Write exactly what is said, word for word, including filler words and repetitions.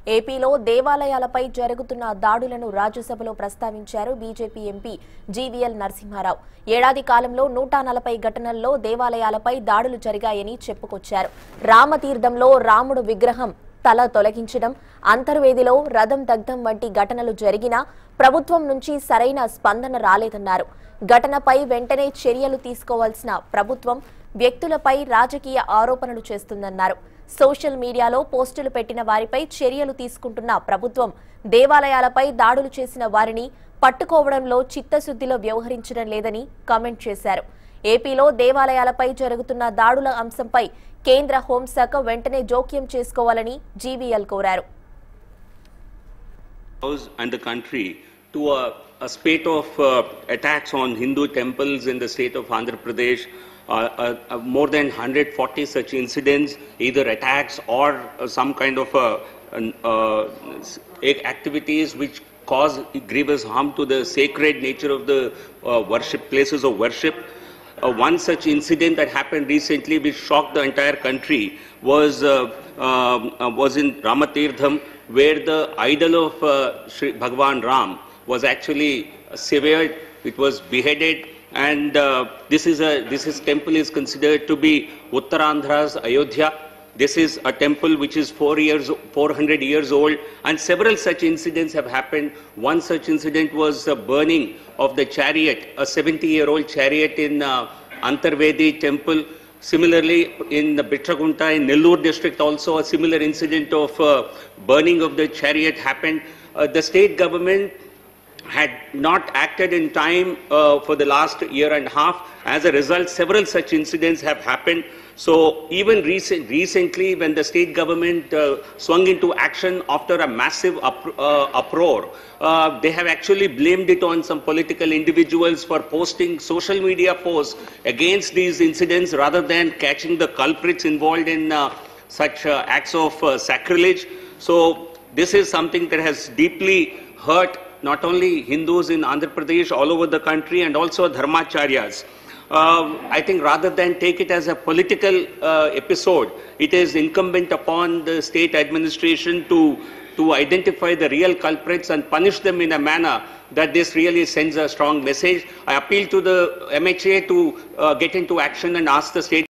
ఏపీలో దేవాలయాలపై జరుగుతున్న దాడులను రాజ్యసభలో ప్రస్తావించారు బీజేపీ ఎంపీ జీవీఎల్ నరసింహారావు. ఏడాది కాలంలో నూట నలభై ఘటనల్లో దేవాలయాలపై దాడులు జరిగాయని చెప్పుకొచ్చారు. రామతీర్థంలో రాముడు విగ్రహం తల తొలగించడం, అంతర్వేదిలో రథం దగ్ధం వంటి ఘటనలు జరిగినా ప్రభుత్వం నుంచి సరైన స్పందన రాలేదన్నారు. ఘటనపై వెంటనే చర్యలు తీసుకోవాల్సిన ప్రభుత్వం వ్యక్తులపై రాజకీయ ఆరోపణలు చేస్తుందన్నారు. సోషల్ మీడియాలో పోస్టులు పెట్టిన వారిపై చర్యలు తీసుకుంటున్న ప్రభుత్వం దేవాలయాలపై దాడులు చేసిన వారిని పట్టుకోవడంలో చిత్తశుద్ధిలో వ్యవహరించడం లేదని కామెంట్ చేశారు. ఏపీలో దేవాలయాలపై జరుగుతున్న దాడుల అంశంపై కేంద్ర హోంశాఖ వెంటనే జోక్యం చేసుకోవాలని జీవీఎల్ కోరారు. And the country to a, a spate of uh, attacks on Hindu temples in the state of Andhra Pradesh, uh, uh, uh, more than one hundred forty such incidents, either attacks or uh, some kind of uh, uh, activities which cause grievous harm to the sacred nature of the uh, worship places of worship. Uh, one such incident that happened recently which shocked the entire country was uh, uh, uh, was in Ramatirtham, where the idol of uh, Shri Bhagwan Ram was actually severed. It was beheaded, and uh, this is a this is temple is considered to be Uttarandhra's Ayodhya. This is a temple which is four years, four hundred years old, and several such incidents have happened. One such incident was the burning of the chariot, a seventy-year-old chariot in uh, Antarvedi temple. Similarly, in the Bitragunta in Nellore district also a similar incident of uh, burning of the chariot happened. Uh, the state government had not acted in time uh, for the last year and a half. As a result, several such incidents have happened. So even recent, recently, when the state government uh, swung into action after a massive up, uh, uproar, uh, they have actually blamed it on some political individuals for posting social media posts against these incidents rather than catching the culprits involved in uh, such uh, acts of uh, sacrilege. So this is something that has deeply hurt not only Hindus in Andhra Pradesh, all over the country, and also dharmacharyas. Uh, I think rather than take it as a political uh, episode, it is incumbent upon the state administration to, to identify the real culprits and punish them in a manner that this really sends a strong message. I appeal to the M H A to uh, get into action and ask the state